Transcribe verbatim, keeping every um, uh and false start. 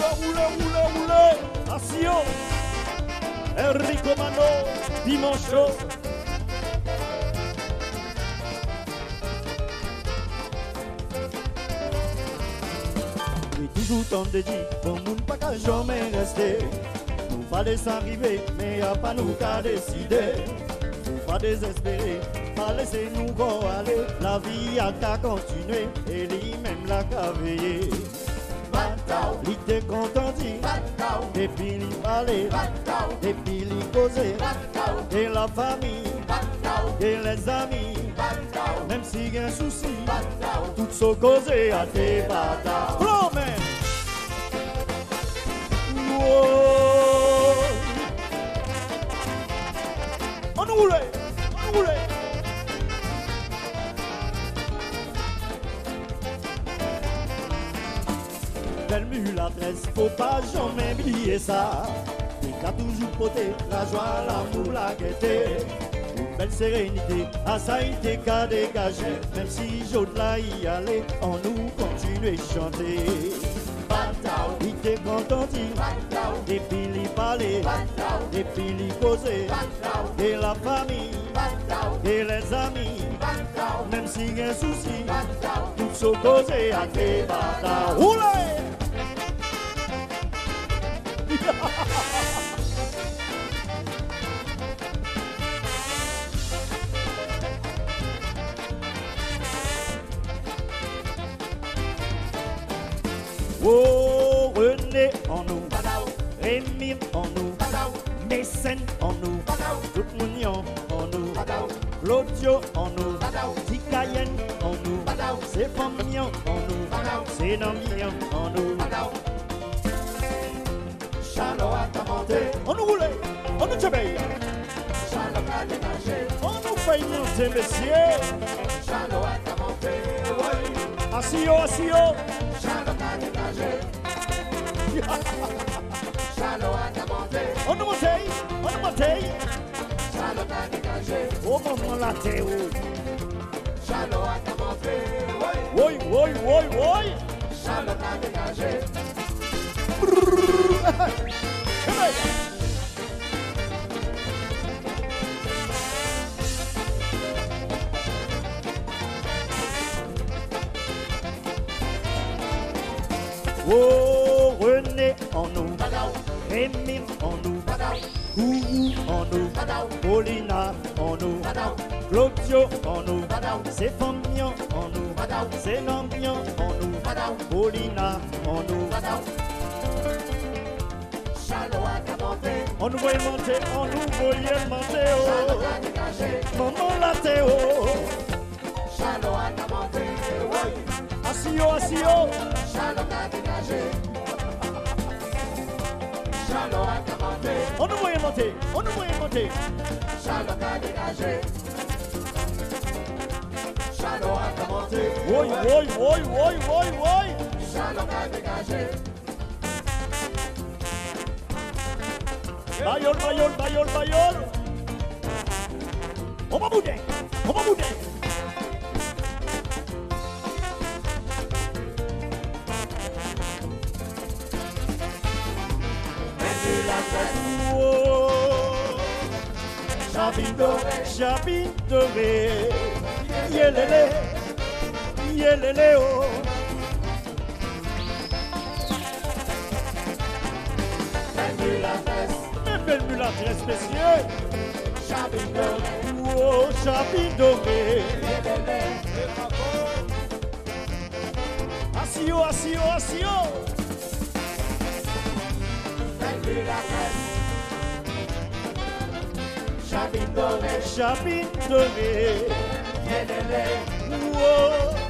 roule, roule, roule. Asio, Enrico Mano, Dimanche. Toujours tant de dit, bon moun pas qu'à jamais rester. Nous pas s'arriver, mais y'a pas nous qu'à décider. Nous pas désespérer, pas laisser nous go aller. La vie a qu'à continuer, et lui-même la qu'à veiller. Il était content dit, et puis il parlait, et puis il causait, et la famille, et les amis, même s'il y a un souci, tout se causé à tes bâtards. On roule, on roule. Belle mulâtresse, faut pas jamais oublier ça. Il a toujours porté la joie, l'amour, la gaieté. Une belle sérénité, à ça il était qu'à dégager. Même si j'autre là y aller, on nous continue à chanter. Il était content, et puis il parlait, et puis il causait, et la famille, et les amis, même s'il y a un souci, tout se causait à tes bâtards. Oulé! Oh, René en nous, Rémi en nous, Mécène en nous, tout Mounion en nous, Claudio en nous, Ticayenne en nous, c'est Famion en nous, c'est Namion en nous. Chalot à ta montée, on nous roule, on nous tchabeille. Chalot à dégager, on nous fait monter, messieurs. Chalot à ta montée, oui. Assio, assio. Chalot à dégager. Chalot à ta montée. On nous monte, on nous monte. Chalot à dégager. Au moment la théo. Chalot à ta montée, oui. Oui, oui, oui, oui. Chalot à dégager. Oh, René en nous, Rémi en nous, Kourou en nous, Paulina en nous, Claudio en nous, c'est Famion en nous, c'est Lambion en nous, Paulina en nous. On nous voyait monter, on nous voyait monter, oh. Maman la théo. Chalot à ta montée, oui. Assio, assio. Chalot à dégager. Chalot à ta montée. On nous voyait monter, on nous voyait monter. Chalot à dégager. Chalot à ta montée. Oui, oui, oui, oui, oui, oui. Chalot à dégager. Bayol, bayol, bayol, bayol. On va bouder, on va bouder. Chabine dorée, chabine dorée. Yelele, yelele, oh. Belle mulâtresse, messieurs. Chabine dorée. Oh, chabine dorée. Assio, assio, assio. Belle mulâtresse. Chabine dorée. Chabine dorée. Oh.